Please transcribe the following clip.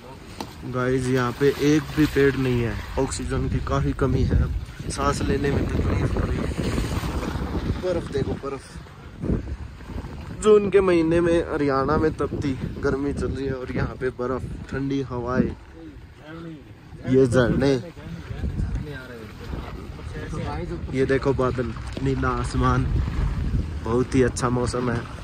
Guys यहाँ पे एक भी पेड़ नहीं है, ऑक्सीजन की काफ़ी कमी है, सांस लेने में तकलीफ हो रही है। बर्फ देखो बर्फ, जून के महीने में हरियाणा में तपती गर्मी चल रही है और यहाँ पे बर्फ, ठंडी हवाएं, ये झरने, ये देखो बादल, नीला आसमान, बहुत ही अच्छा मौसम है।